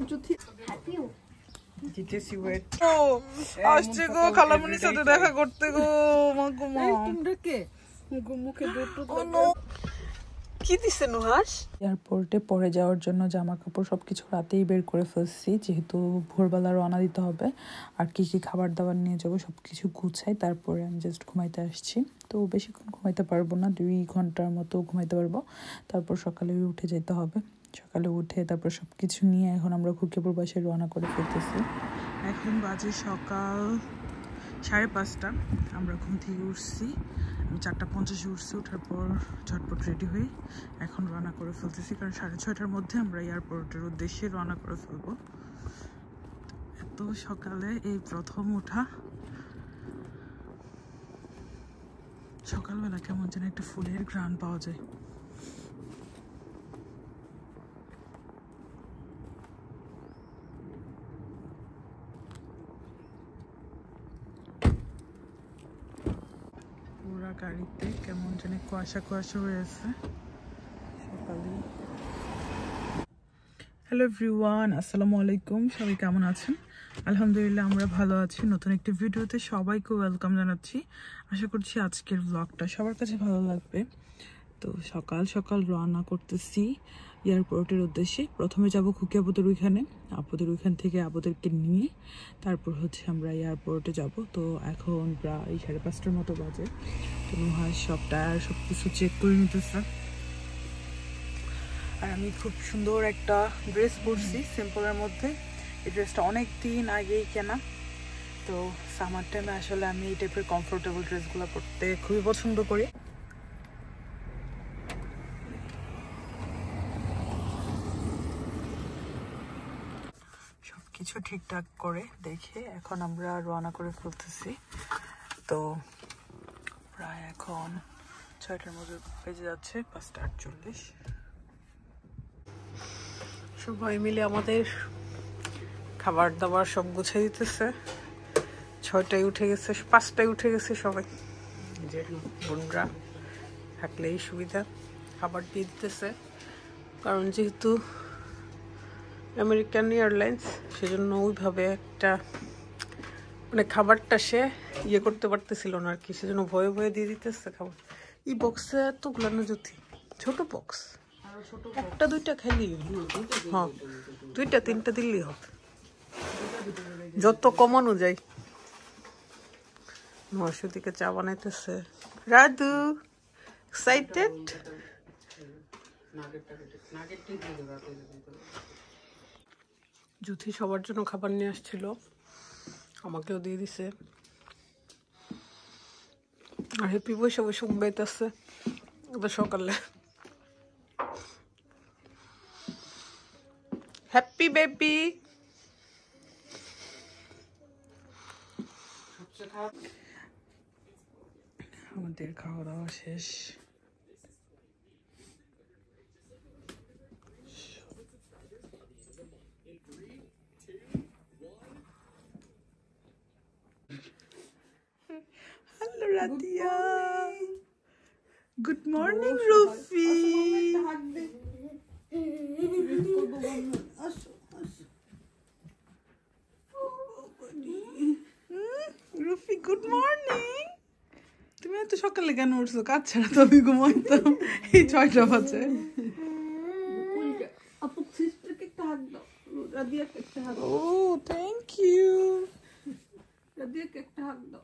জিতেছি ওয়েট ও আসছে গো খালামণির সাথে দেখা করতে গো মা তোমরা কে মুখে দুটো কি দিছে নুহাস এয়ারপোর্টে পরে যাওয়ার জন্য জামা কাপড় সবকিছু রাতেই বের করে ফেলছি যেহেতু ভোরবেলা রওনা দিতে হবে আর কি কি খাবার দাবার নিয়ে যাবো সবকিছু গুছাই তারপরে আমি জাস্ট ঘুমাইতে আসছি তো বেশিক্ষণ ঘুমাইতে পারবো না 2 ঘন্টার মতো ঘুমাইতে পারবো তারপর সকালে উঠে যেতে হবে সকালে উঠে তারপর সবকিছু নিয়ে এখন আমরা খুকিয়াপুর বাসায় রওনা করে ফেলতেছি এখন বাজে সকাল 5:30 আমরা ঘুম থেকে উঠছি আমি 4:50 উঠছি ওঠার পর ঝটপট রেডি হয়ে এখন রওনা করে ফেলতেছি কারণ 6:30টার মধ্যে আমরা এয়ারপোর্টের উদ্দেশ্যে রওনা করে ফেলবো এত সকালে এই প্রথম ওঠা সকালবেলা কেমন যেন একটা ফুলের ঘ্রাণ পাওয়া যায় পুরা গাড়িতে কেমন যেন কুয়াশা কুয়াশা হয়ে আছে সকালে হ্যালো এভরিওয়ান আসসালামু আলাইকুম সবাই কেমন আছেন আলহামদুলিল্লাহ আমরা ভালো আছি নতুন একটি ভিডিওতে সবাইকে ওয়েলকাম জানাচ্ছি আশা করছি আজকের ব্লগটা সবার কাছে ভালো লাগবে তো সকাল সকাল রওনা করতেছি এয়ারপোর্টের উদ্দেশ্যে প্রথমে যাব খুকি আপুদের ওইখানে আপুদের ওইখান থেকে আপুদেরকে নিয়ে তারপর হচ্ছে আমরা এয়ারপোর্টে যাব তো এখন প্রায় 5:30টার মতো বাজে তো নুহাস সব টায়ার সব কিছু চেক করে নিতেছে আর আমি খুব সুন্দর একটা ড্রেস পরছি সিম্পলের মধ্যে এই ড্রেসটা অনেক দিন আগেই কেনা তো সামার টাইমে আসলে আমি এই টাইপের কমফোর্টেবল ড্রেসগুলো পরতে খুবই পছন্দ করি সবকিছু ঠিকঠাক করে দেখে এখন আমরা রওনা করে ফেলতেছি তো প্রায় এখন 6টার মধ্যে বেজে যাচ্ছে 5:48 সবাই মিলে আমাদের খাবার দাবার সব গুছিয়ে দিতেছে 6টায় উঠে গেছে 5টায় উঠে গেছে সবাই যে বোনরা থাকলেই সুবিধা খাবার দিয়ে দিতেছে কারণ যেহেতু আমেরিকান এয়ারলাইন্স সেজন্য ওইভাবে একটা মানে খাবারটা সে করতে পারতেছিল না আর কি সেজন্য ভয়ে ভয়ে দিয়ে দিতেছে খাবার এই বক্সে এতগুলো না জ্যোতি ছোট বক্স একটা দুইটা খাইলি হ্যাঁ 2টা 3টা দিল্লি হবে যত কমানো যায় নরসুদিকে চা বানাইতেছে রাধু এক্সাইটেড জ্যোতি সবার জন্য খাবার নিয়ে আসছিল আমাকেও দিয়ে দিছে আর হ্যাপি বসে বসে ঘুমাইতেছে সকালে হ্যাপি বেবি আমাদের খাওয়া দাওয়া শেষ hello Radia good morning Rufi Rufi good morning তুমি এত সকালে কেন উঠছো কাজ ছাড়া তো আমি ঘুমাইতাম এই 6টা বাজে ও থ্যাংক ইউ রাদিয়াকে একটা হাত দাও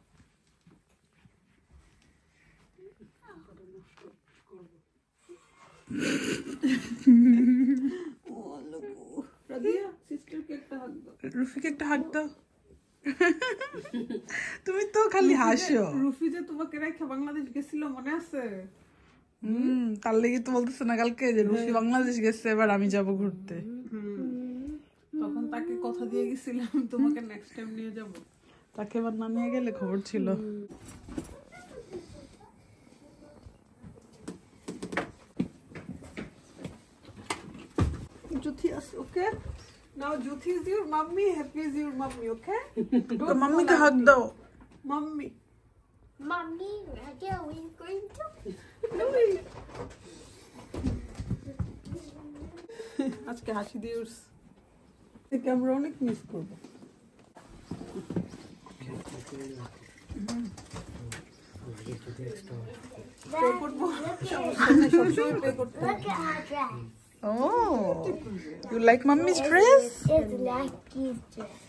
রুফিকে একটা হাত দাও তুমি তো খালি হাসো রুফি যে তোমাকে রেখে বাংলাদেশ গেছিল মনে আছে তার লেগে তো বলতেছে না কালকে যে রুফি বাংলাদেশ গেছে এবার আমি যাব ঘুরতে তখন তাকে কথা দিয়ে গেছিলাম তোমাকে নেক্সট টাইম নিয়ে যাব তাকে এবার না নিয়ে গেলে খবর ছিল Juthi is okay. Now Juthi is your mommy, Happy is your mommy, okay? Don't mommy ka hug do. Mommy. Mommy, are we going to? আজকে হাসি দিয়ে উঠছে আমরা অনেক মিস করব। Look at her dress. Oh, you like mommy's dress? It's like his dress.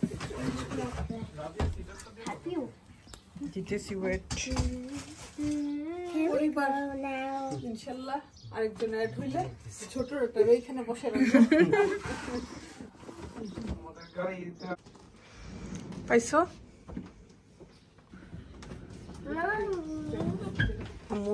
Have you? Did you see it? Can we go now? ইনশাআল্লাহ আরেকজন add হইলে ছোট একটা এইখানে বসে রাখবো। পাইছো? আম্মু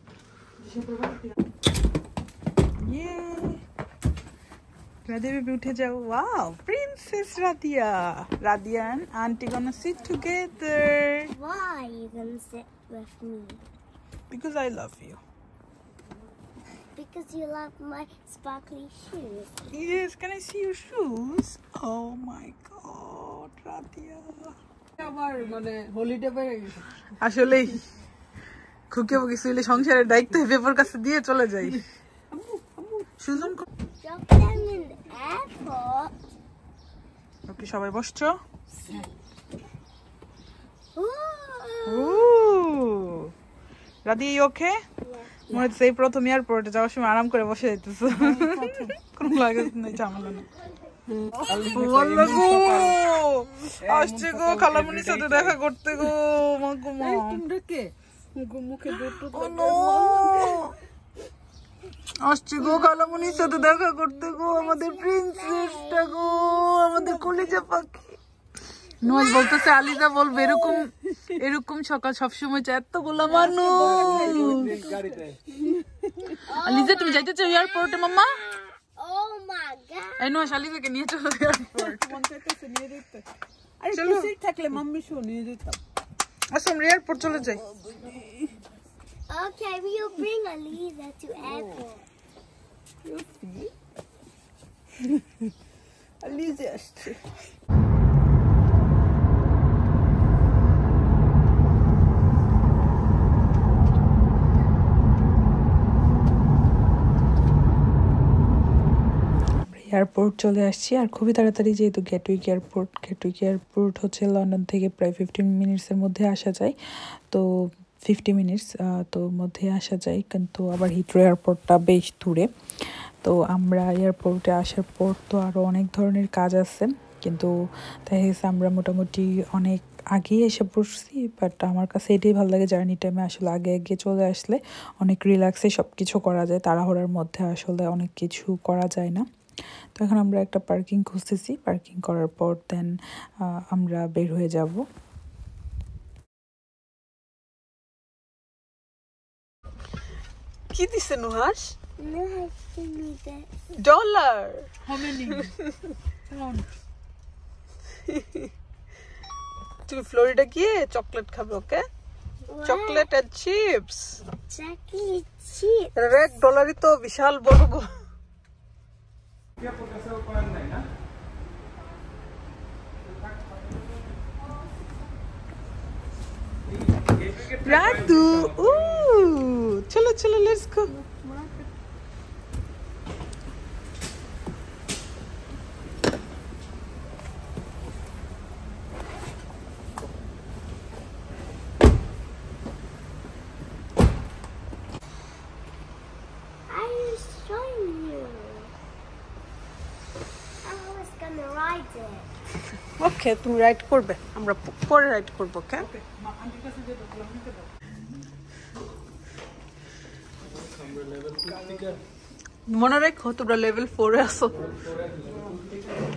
Radia baby উঠে যাও। Wow, Princess Radia. Radia and auntie gonna sit together. Why are you gonna sit with me? Because I love you. Because you love my sparkly shoes. Yes, can I see your shoes? Oh my god, Radia. আবার মানে holiday বেড়ে গেছে। আসলেই খুকে কিছু হইলে সংসারের দায়িত্ব paper কাছে দিয়ে চলে যাই। Sujan Drop them in the airport. ওকে সবাই বসছো? Ooh. রাদি you okay? মনে হচ্ছে এই প্রথম এয়ারপোর্টে যাওয়ার সময় আরাম করে বসে যাইতেছো। কোন লাগে না ঝামেলা না। আসছে গো খালামণির সাথে দেখা করতে গো। তোমরা কে? মুখে দুটো আসছে গো খালামণির সাথে দেখা করতে গো। আমাদের প্রিন্সেসটা গো, আমাদের কলিজা পাখি। নোজ বলতেছে আলিজা বলবে এরকম এরকম সকাল সবসময় চায় এতগুলা মানুষ। আলিজা তুমি যাইতে চাও এয়ারপোর্টে মাম্মা? Oh my god. এই নোজ আলিজাকে নিয়ে চলো এয়ারপোর্ট। আরে সিট থাকলে মাম্মি শো নিয়ে যেতাম। আসো আমরা এয়ারপোর্ট চলে যাই। Okay, we'll bring Aliza to airport. You see? Aliza আসছে। এয়ারপোর্ট চলে আসছি আর খুবই তাড়াতাড়ি, যেহেতু গেটউইক এয়ারপোর্ট হচ্ছে লন্ডন থেকে প্রায় 15 মিনিটসের মধ্যে আসা যায়। তো 50 মিনিটস তো মধ্যে আসা যায়, কিন্তু আবার হিথ্রো এয়ারপোর্টটা বেশ দূরে। তো আমরা এয়ারপোর্টে আসার পর তো আরও অনেক ধরনের কাজ আছে, কিন্তু তাই হয়েছে আমরা মোটামুটি অনেক আগেই এসে পড়ছি। বাট আমার কাছে এটাই ভালো লাগে, জার্নি টাইমে আসলে আগে আগে চলে আসলে অনেক রিল্যাক্সে সব কিছু করা যায়, তাড়াহুড়ার মধ্যে আসলে অনেক কিছু করা যায় না। তো এখন আমরা একটা পার্কিং খুঁজতেছি, পার্কিং করার পর দেন আমরা বের হয়ে যাব। কি দিছে Nuhas? Nuhas, give me that. Dollar. How many? তুমি ফ্লোরিডা গিয়ে চকলেট খাবে, okay? Chocolate and chips. Chocolate chip. $1 তো বিশাল বড় গো। রাতু, চলো চলো let's go. I was showing you. I was gonna ride it. Okay, তুমি রাইড করবে, আমরা পরে রাইড করবো, ওকে? মনে রাখো তোমরা লেভেল 4 এ আছো।